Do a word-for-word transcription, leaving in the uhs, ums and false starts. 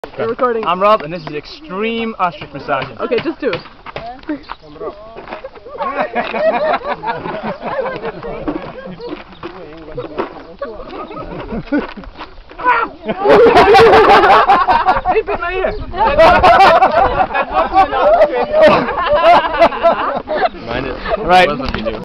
We're recording. I'm Rob, and this is Extreme Ostrich Massaging. Okay, just do it. I'm Rob. He bit my ear. Mind it. Right.